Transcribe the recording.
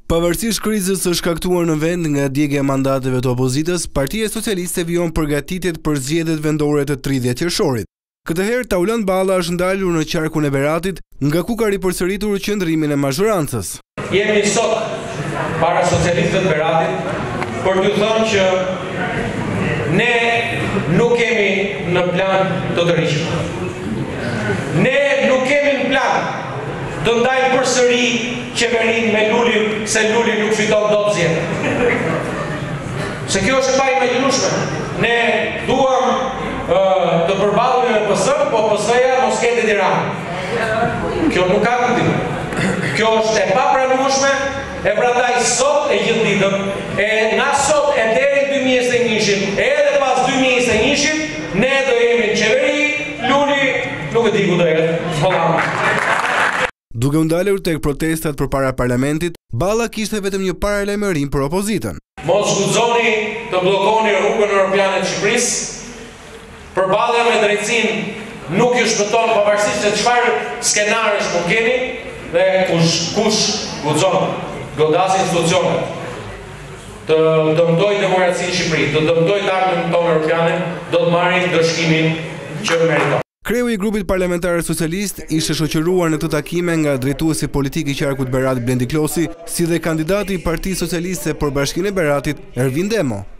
Pavarësisht krizës së shkaktuar në vend nga djegja e mandateve të opozitës, Partia Socialiste vijon përgatitjet për zgjedhjet vendore të 30 qershorit. Këtë herë Taulant Balla është ndalur në qarkun e Beratit, nga ku ka ripërsëritur qëndrimin e mazhorancës. Jemi sot para socialistët Beratit për t'ju thënë që ne nuk kemi në plan të ndryshim. Ne nuk kemi në plan të ndajmë përsëri qeverinë me Lulin, se Luli nuk fiton dot zgjedhjet. Se kjo është e paimaginueshme. Ne duam të përballemi me PS-n, po PS-ja mos ketë Tiranë. Kjo nuk ka kuptim. Kjo është e papranueshme, e prandaj sot e gjithë ditën, e nga sot e deri në 2021, edhe pas 2021, ne do jemi në qeveri, Luli nuk e di ku do jetë. Duke u ndalur tek protestat përpara parlamentit, Balla kishte vetëm një paralajmërim për opozitën. Mos guxoni të bllokoni rrugën europiane të Shqipërisë. Përballja me drejtësinë nuk ju shpëton pavarësisht se çfarë skenarësh mund keni dhe kush guxon godasi institucionet të dëmtoj demokracinë në Shqipëri, të dëmtoj tarmën tonë europiane, do të marrin dëshkimin që meriton. Kreu i grupit parlamentar socialist ishte shoqëruar në këtë takime nga drejtuesi politik i qarkut Berat Blendi Klosi, si dhe kandidati i Partisë Socialiste për Bashkinë e Beratit, Ervin Demo.